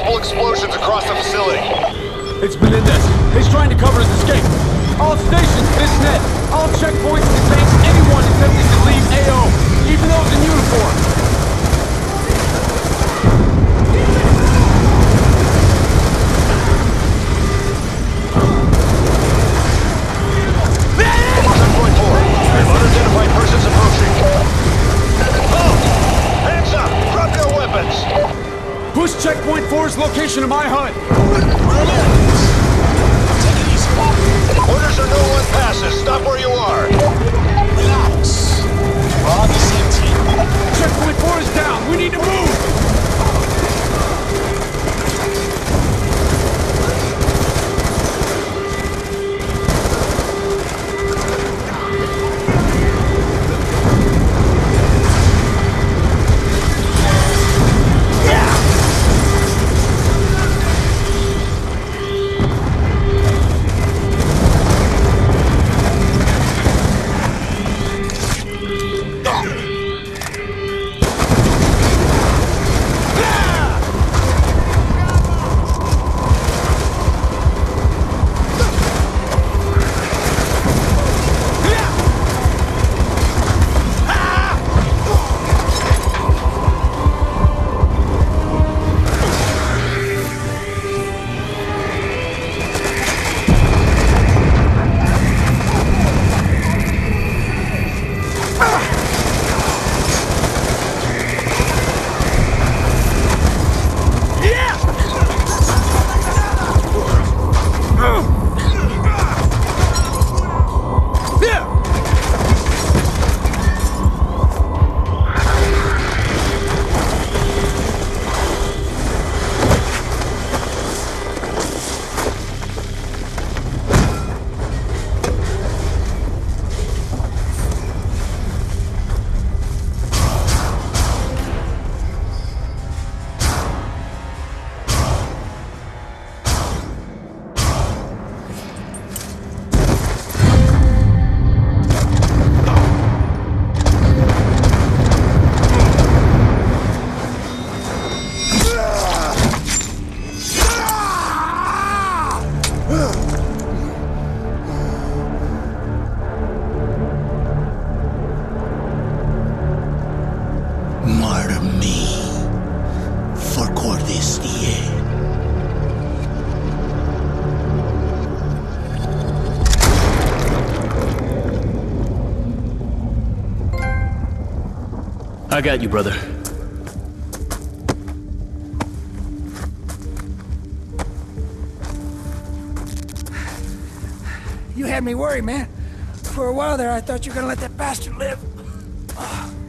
Multiple explosions across the facility. It's Menendez. He's trying to cover his escape. All stations, this net. All checkpoints contain anyone attempting to leave AO, even those in uniform. Unidentified persons approaching. Oh! Hands up! Drop your weapons! Push checkpoint 4's location to my HUD. Take it easy. Orders are no one passes. Stop where you are. Relax. We're on the same team. Checkpoint 4 is down. We need to move. Murder me for Cordes Diez. I got you, brother. You had me worried, man. For a while there, I thought you were gonna let that bastard live.